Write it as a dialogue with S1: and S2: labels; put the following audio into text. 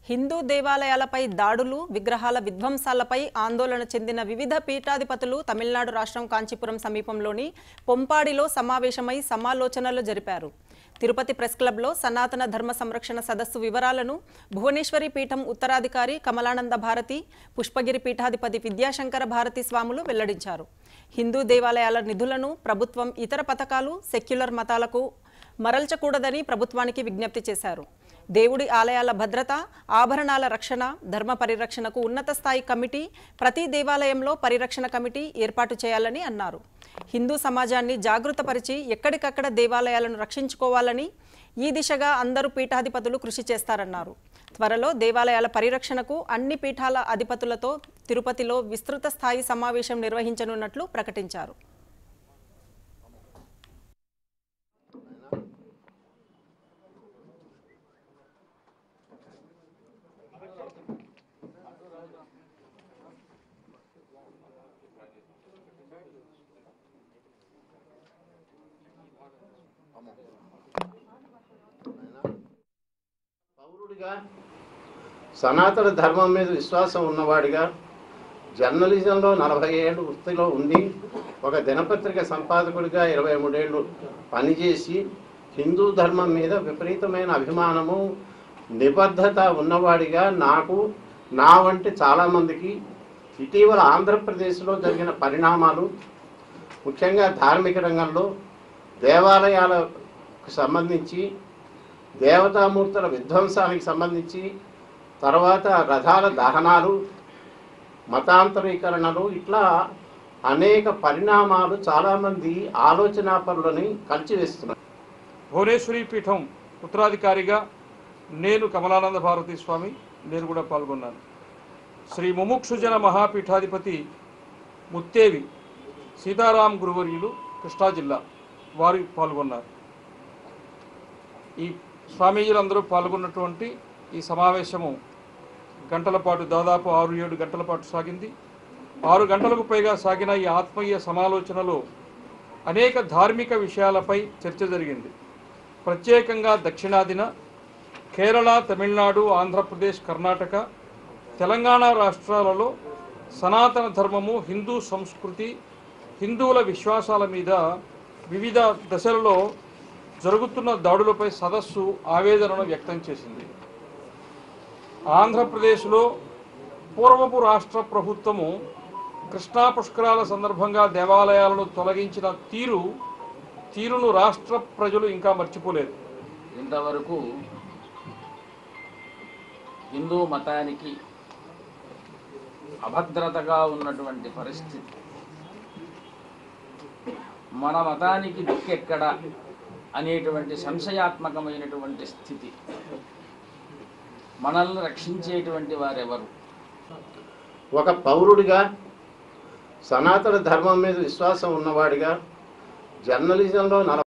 S1: హిందూ దేవాలయాలపై దాడులు, విగ్రహాల విధ్వంసాలపై ఆందోళన చెందిన వివిధ పీఠాధిపతులు తమిళనాడు రాష్ట్రం కాంచీపురం సమీపంలోని పొంపాడిలో సమావేశమై సమాలోచనలు జరిపారు. తిరుపతి ప్రెస్ క్లబ్లో సనాతన ధర్మ సంరక్షణ సదస్సు వివరాలను భువనేశ్వరి పీఠం ఉత్తరాధికారి కమలానంద భారతి, పుష్పగిరి పీఠాధిపతి విద్యాశంకర భారతి స్వాములు వెల్లడించారు. హిందూ దేవాలయాల నిధులను ప్రభుత్వం ఇతర పథకాలు, సెక్యులర్ మతాలకు మరల్చకూడదని ప్రభుత్వానికి విజ్ఞప్తి చేశారు. దేవుడి ఆలయాల భద్రత, ఆభరణాల రక్షణ, ధర్మ పరిరక్షణకు ఉన్నత స్థాయి కమిటీ, ప్రతి దేవాలయంలో పరిరక్షణ కమిటీ ఏర్పాటు చేయాలని అన్నారు. హిందూ సమాజాన్ని జాగృతపరిచి ఎక్కడికక్కడ దేవాలయాలను రక్షించుకోవాలని, ఈ దిశగా అందరూ పీఠాధిపతులు కృషి చేస్తారన్నారు. త్వరలో దేవాలయాల పరిరక్షణకు అన్ని పీఠాల అధిపతులతో తిరుపతిలో విస్తృత స్థాయి సమావేశం నిర్వహించనున్నట్లు ప్రకటించారు.
S2: పౌరుడిగా, సనాతన ధర్మం మీద విశ్వాసం ఉన్నవాడిగా, జర్నలిజంలో 40 ఏళ్ళు వృత్తిలో ఉండి ఒక దినపత్రిక సంపాదకుడిగా 23 ఏళ్ళు పనిచేసి హిందూ ధర్మం మీద విపరీతమైన అభిమానము, నిబద్ధత ఉన్నవాడిగా నాకు, నా వంటి చాలామందికి ఇటీవల ఆంధ్రప్రదేశ్లో జరిగిన పరిణామాలు, ముఖ్యంగా ధార్మిక రంగంలో దేవాలయాలకు సంబంధించి, దేవతామూర్తుల విధ్వంసానికి సంబంధించి, తర్వాత రథాల దహనాలు, మతాంతరీకరణలు, ఇట్లా అనేక పరిణామాలు చాలామంది ఆలోచనాపరులని కలిచివేస్తున్నారు.
S3: భువనేశ్వరి పీఠం ఉత్తరాధికారిగా నేను కమలానంద భారతి స్వామి నేను కూడా పాల్గొన్నాను. శ్రీ ముముక్షుజన మహాపీఠాధిపతి ముత్తేవి సీతారాం గురువర్యులు కృష్ణా జిల్లా వారు పాల్గొన్నారు. ఈ స్వామీజీలందరూ పాల్గొన్నటువంటి ఈ సమావేశము గంటల పాటు, దాదాపు 6-7 గంటల పాటు సాగింది. 6 గంటలకు పైగా సాగిన ఈ ఆత్మీయ సమాలోచనలో అనేక ధార్మిక విషయాలపై చర్చ జరిగింది. ప్రత్యేకంగా దక్షిణాదిన కేరళ, తమిళనాడు, ఆంధ్రప్రదేశ్, కర్ణాటక, తెలంగాణ రాష్ట్రాలలో సనాతన ధర్మము, హిందూ సంస్కృతి, హిందువుల విశ్వాసాల మీద వివిధ దశలలో జరుగుతున్న దాడులపై సదస్సు ఆవేదనను వ్యక్తం చేసింది. ఆంధ్రప్రదేశ్లో పూర్వపు రాష్ట్ర ప్రభుత్వము కృష్ణా పుష్కరాల సందర్భంగా దేవాలయాలను తొలగించిన తీరును రాష్ట్ర ప్రజలు ఇంకా మర్చిపోలేదు.
S4: ఇంతవరకు హిందూ మతానికి అభద్రతగా ఉన్నటువంటి పరిస్థితి, మన మతానికి దిక్కెక్కడ అనేటువంటి సంశయాత్మకమైనటువంటి స్థితి, మనల్ని రక్షించేటువంటి వారెవరు?
S2: ఒక పౌరుడిగా, సనాతన ధర్మం మీద విశ్వాసం ఉన్నవాడిగా, జర్నలిజంలో